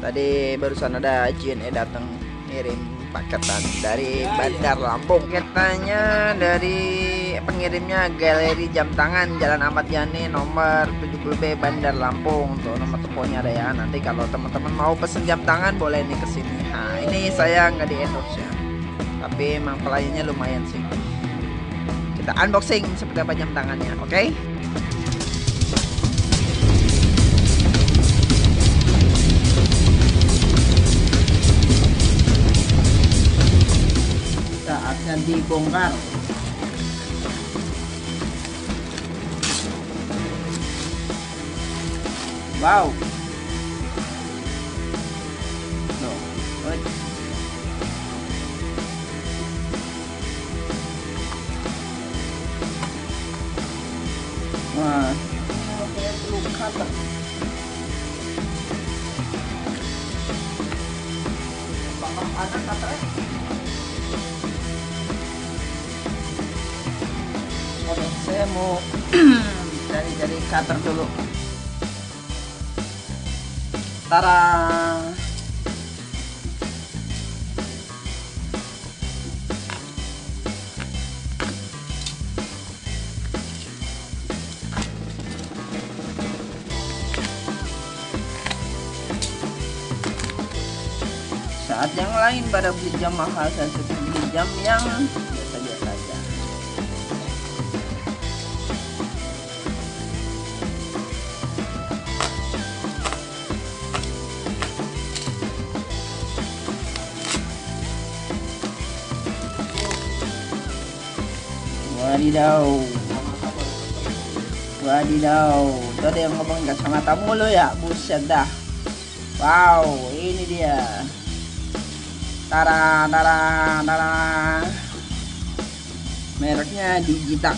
Tadi barusan ada JNE datang ngirim paketan dari Bandar Lampung. Katanya dari pengirimnya Galeri Jam Tangan, Jalan Ahmad Yani nomor 70B Bandar Lampung. Untuk nomor teleponnya ada ya. Nanti kalau teman-teman mau pesen jam tangan boleh nih kesini. Nah, ini saya nggak di endorse ya, tapi emang pelayannya lumayan sih. Kita unboxing seperti apa jam tangannya, oke? Saatnya dibongkar. Wow. No. Wah, kayak belum kata. Apakah ada kata? Oke, saya mau cari cutter dulu. Tara. Saat yang lain pada beli jam mahal, saya suka beli jam yang biasa-biasa aja. Wadidaw, wadidaw, itu ada yang ngomongin kacamata mulu ya, buset dah. Wow, ini dia. Tara, tara, tara. Mereknya Digitak.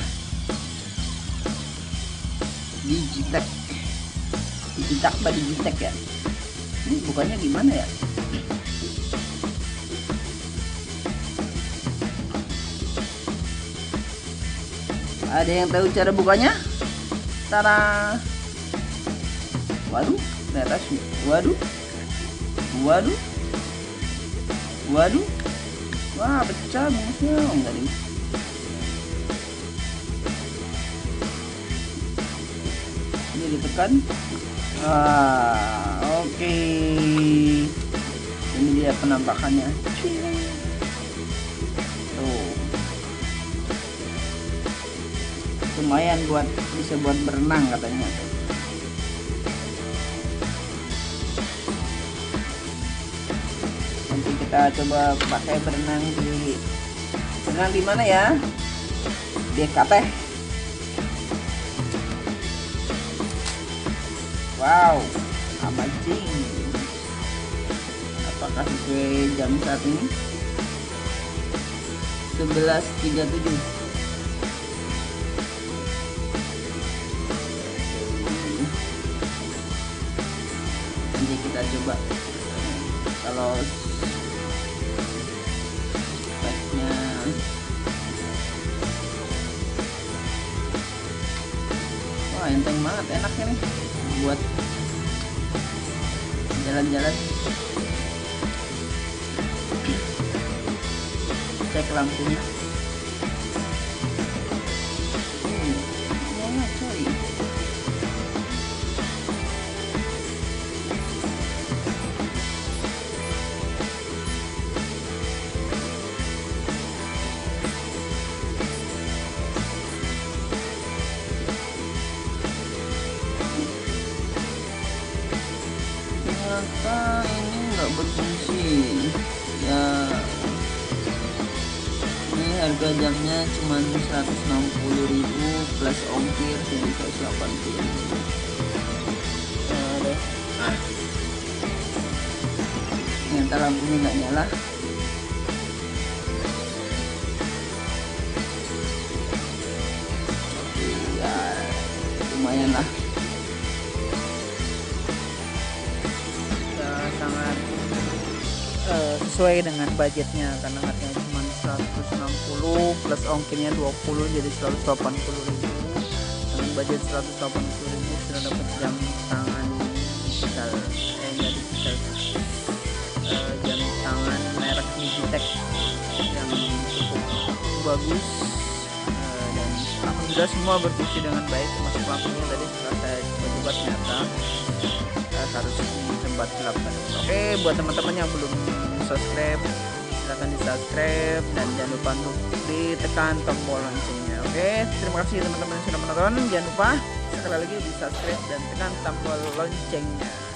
Digitak. Digitak apa Digitek ya? Ini bukannya gimana ya? Ada yang tahu cara bukanya? Tara. Waduh, ternyata waduh. Waduh. Waduh. Wah, pecah bungkusnya. Enggak nih. Ini ditekan. Oke. Ini dia penampakannya. Tuh. Lumayan bisa buat berenang katanya. Nanti kita coba pakai berenang di mana ya? Di Kateh. Wow, amazing. Apakah sesuai jam saat ini? 11.37. Nanti kita coba kalau speknya wah enteng banget, enaknya nih buat jalan-jalan. Cek lampunya. Ya coy. Ternyata ini nggak berfungsi ya. Ini harga jamnya cuma 160.000 plus ongkir, jadi 180.000. Ternyata lampunya nggak nyala. Ya lumayan lah. Sangat sesuai dengan budgetnya karena harganya cuma 160 plus ongkirnya 20 jadi 180.000. Dengan budget 180.000 sudah dapat jam tangan digital. Enggak jam tangan merek Digitech yang cukup bagus, dan alhamdulillah semua berfungsi dengan baik, termasuk lampunya tadi setelah saya coba ternyata harus disempat gelapkan. Oke, buat teman-teman yang belum subscribe silahkan di subscribe dan jangan lupa untuk ditekan tombol loncengnya. Oke, terima kasih teman-teman yang sudah menonton. Jangan lupa sekali lagi di subscribe dan tekan tombol loncengnya.